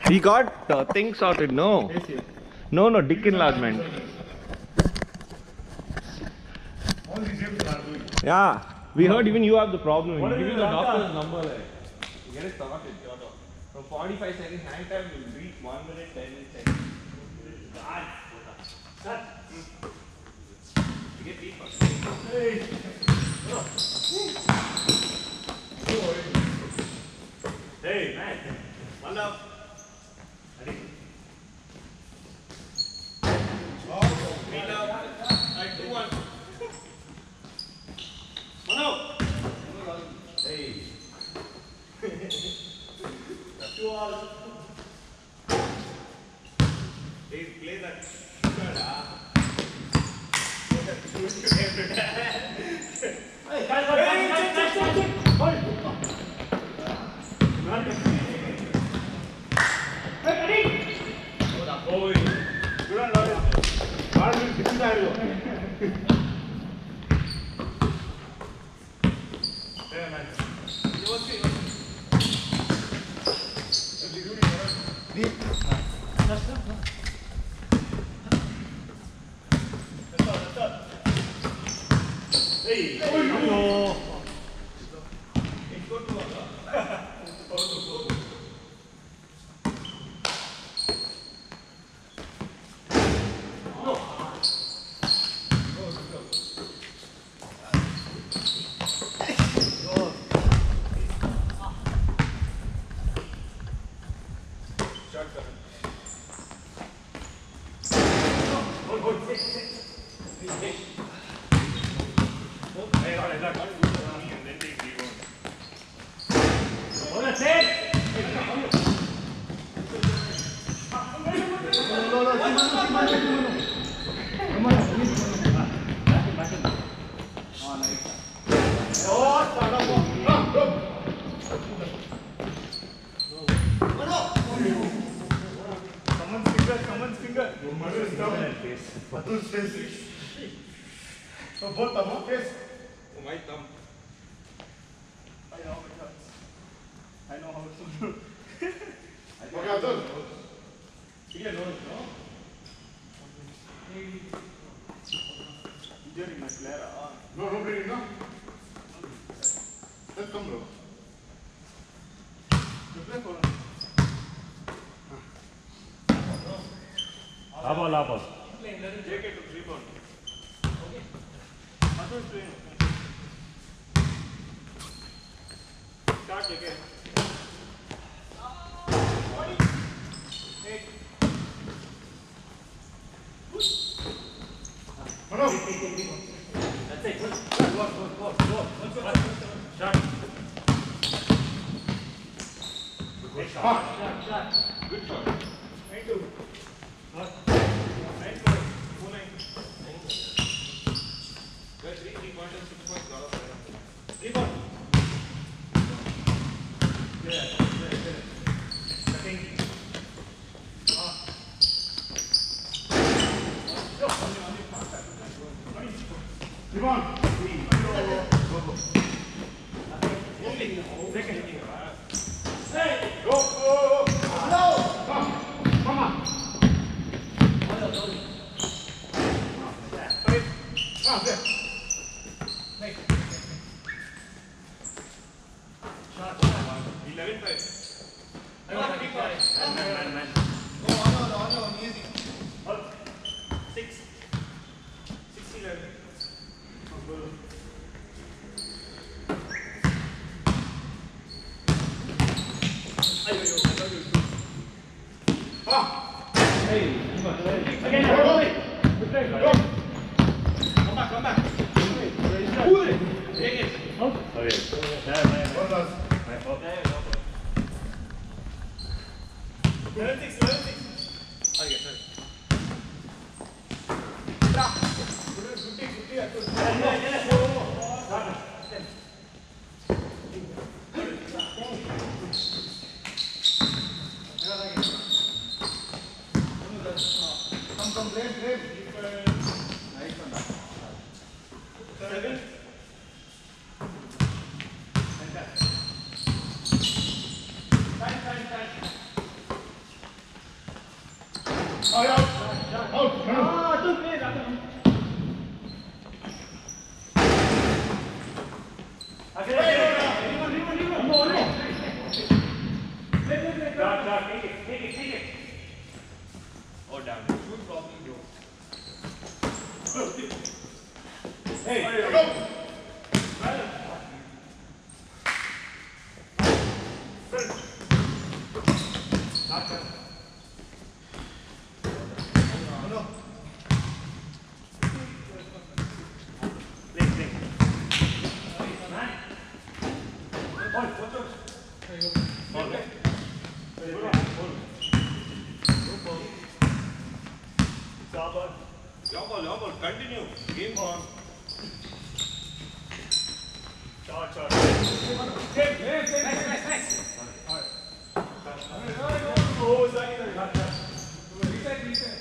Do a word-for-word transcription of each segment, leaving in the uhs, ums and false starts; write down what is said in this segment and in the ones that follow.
He got uh, things sorted, no? No, no, dick enlargement. Yeah, we heard even you have the problem. What give you the doctor's number, like, get it sorted. From forty-five seconds hang time, you'll reach one minute, ten seconds. Start. You get beat first. Hey. Hey, man. One up. Ready. Beat up. Right, two, one. Manu! Hey! Two all. Hey, play that. Hey, catch, catch, catch, catch, hold. Hey, ready? Good on, Lloyd. Hard will fix that. Yeah, man. You want to see? Deep. That's up, no? That's up, that's up. Hey! Oh, no! It's good to go. Go to go. No! Go, go. Someone's finger. Manu is down. Manu's face. So both thumb, face. Oh, my thumb. I know how it hurts. I know how to do. Okay, Abdul. Here, no, no. Injuring my player. No, no bleeding, no. Let's come, bro. You play for him. Bball, Bball. Take it to rebound. Okay. Manu is playing. Start again. Eight. Manu. That's it. Go, go, go, go. Shot. Good shot. Shot, shot. Good shot. Nine two. Nine four. Four nine. Guys, three three points and six points. Lot of fire. Three point. Yeah, yeah, yeah. Cutting. Ah. Yo, only only pass that. Come on. Go, go, go. Second. Hey, go, go, go. No. Come, come on. Ah, there. Make. Shot. eleven five. I want to be five. Man, man, man. Go on, on, on, on, easy. Hold. Six. Six eleven. Ah. Hey. Again. Go, go. Good play. Go. Come back, come back. Pull it. Take it. Oh. Sorry. Yeah, my, my, my fault. eleven six, eleven six. Okay, sorry. Stop. Good, good, good. Yeah, good. Yeah, yeah, yeah. Go, go, go. Start. Come, come, brave, brave. Nice one. Seven. Time, time, time. Out, out. Out. Ah, two plays. Okay, rebound, rebound, rebound. No, no. Play, play, play. Dot, dot, take it, take it, take it. Oh, damn. Shoot properly, bro. Hey, Go. Your ball, your ball. Continue. Game on. shot, shot. Game, game, game. Nice, nice, nice. Oh, sorry. Reset, reset.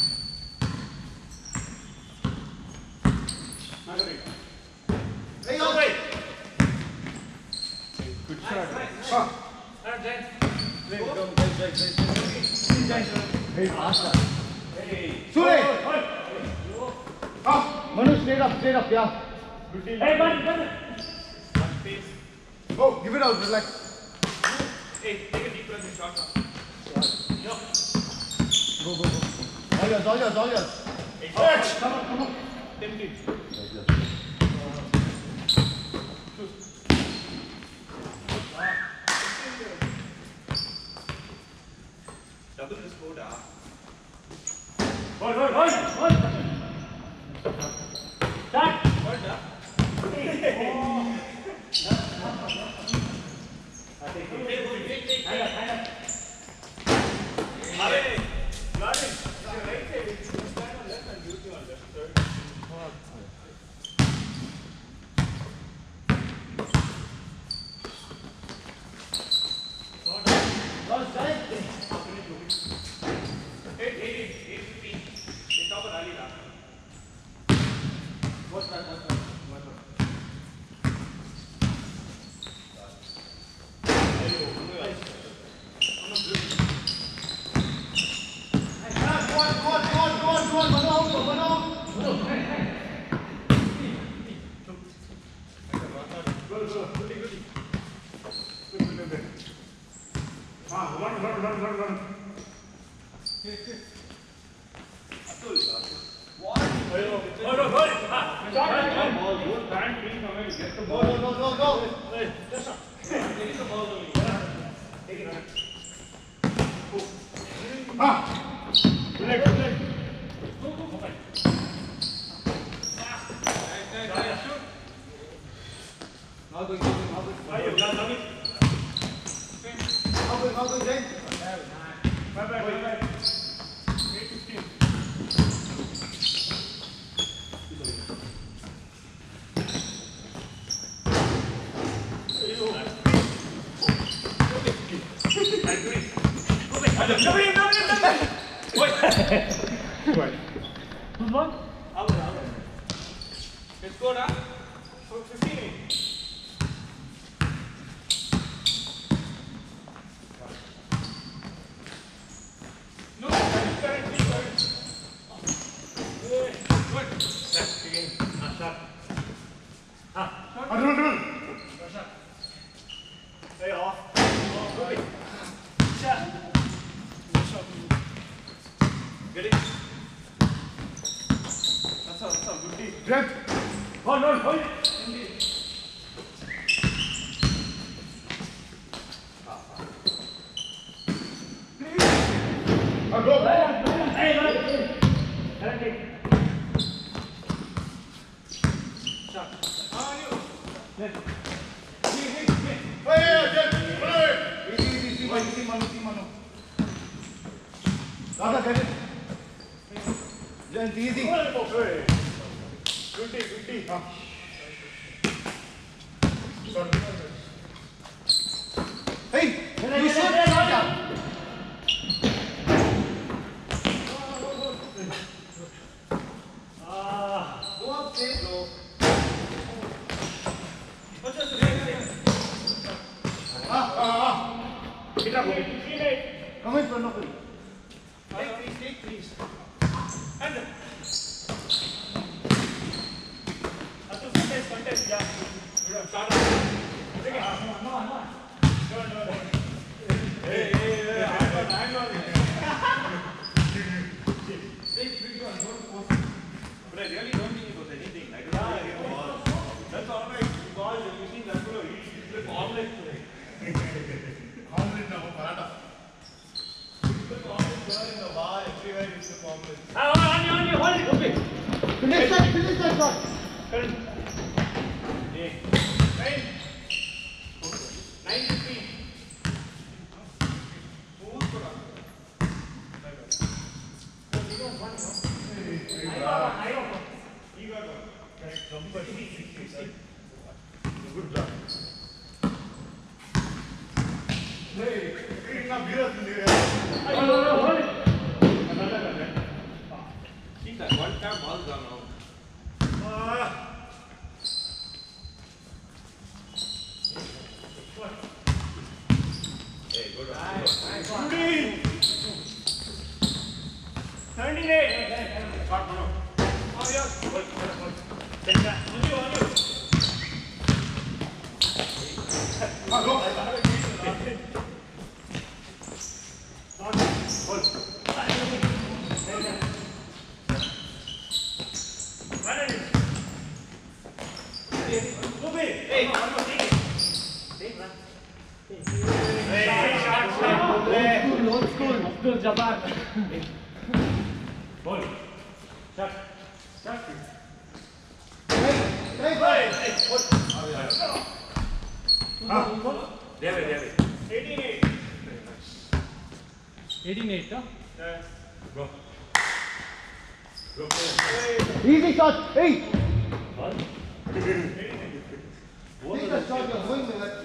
Hey, all right. Good shot. Ah. Hey, AllStar. Hey. Sure. Ah. Manu, straight up, straight up, yeah. Hey, man, man. One pace. Oh, give it out, relax. Hey, take a deep breath and shot now. Yo. Go, go, go. All yours, all yours, all yours. Hey, Catch. Come on, come on. ten feet. Double the score, da. Hold, hold, hold, hold. Start. Hold, da. Hey, take, take, take. Hang up, hang up. Hey, got it. Your right side, if you stand on left and duty on left, third. Lost time. Eight, eight, eight, eight fifteen. It's over, Ali, da. What's that? What's that? What's that? Go on, go on, go on, go on, go on, Manu, out, Manu. Ah, run, run, run, run, run. Hold, hold, hold. Ah, shot, shot. Go, go, go, go, go. Ah. Relax, relax. Now going, now going, now going. Are you done, Nami? Now going, now going, Jay. Bye, bye, bye, bye. eight fifteen. Come in, come in, come in. Wait. Right. Who's one? Out, out. Let's go, da. So, fifteen. No, correct, correct, correct. Hey, good. That's again. Ah, shot. Ah, Ah, run, run. shot. Hey, off. Oh, good. Shot. Get it. That's all, that's all. Good deal. Grab. Hold, hold, hold. Ah, go. Hey, man. Correct it. Shot. Ah, you. Left. Hey, hey, Jay. Hey. Easy, easy, easy, Manu, easy, Manu, easy, Manu. Raga, get it. Just easy. Hey. Good deal, good deal. Ah. Sorry. Hey, you should sit down. Ah. Go up, stay low. What's your name? Ah, ah, ah. Get up, get it. Come in front of me. Take three, take please. And the. Atu contest, contest, yeah. Good. Start. Okay. No, no, no. No, no, no. Hey, hey, hey. Hang on, hang on. Say, quick one. Don't force it. But I really don't think it was anything. I don't know. That's all right. Because you see, that's what it's like omelette today. Omelette now, paratha. The omelette there in the bar, everywhere is the omelette. Ah, on you, on you, hold it, okay. Finish that, finish that shot. Correct. Hey, nine. Nine fifteen. Food for us. He got one. Number six. Good job. Hey, it's not beer in there. Hold it, hold it. See that one time ball gone out. Ah. Hey, good one. thirty-eight. Start, Manu. Oh, yeah. Center. On you, on you. Ah, go. Hold. Center. Run it. Move it. Hey, one more, take it. Take, run. Hey, shot, shot. Old school, old school. Abdul Jabbar. Hold. Shot. Shot. Hey, hey, Hey, hey, hold. Ah. David, David. eighteen eight. eighteen eight, huh? Yeah. Go. Go. easy shot. Hey, What? take that shot. You're going with that.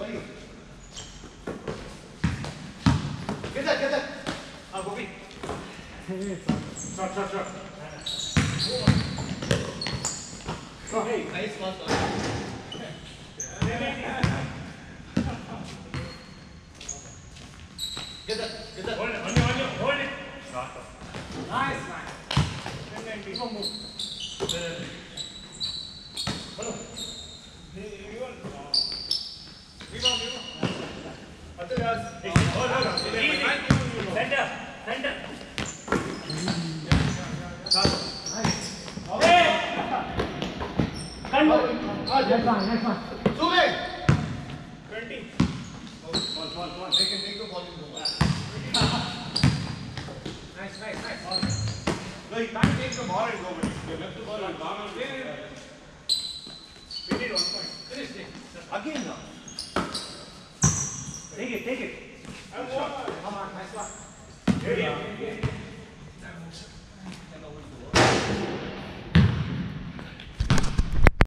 Get that, get that. Ah, Gopi. Shot, shot, shot. Hey, Nice pass. Get that, get that. Hold it, on you, on you, hold it. Nice, nice. ten ninety. Come on, move. Hello. Hey, you want? We don't, we don't. Atu guys. Hey, hold, hold. Easy. Center, center. Hey! Come on. Ah, nice one, nice one. Zoom in. twenty. Ball, ball, ball. Take it, take the ball in. Nice, nice, nice. No, you can't take the ball and go, but you left the ball and gone out there. We need one point. Finish it. Again now. Take it, take it. And one. Come on, nice one. Hey,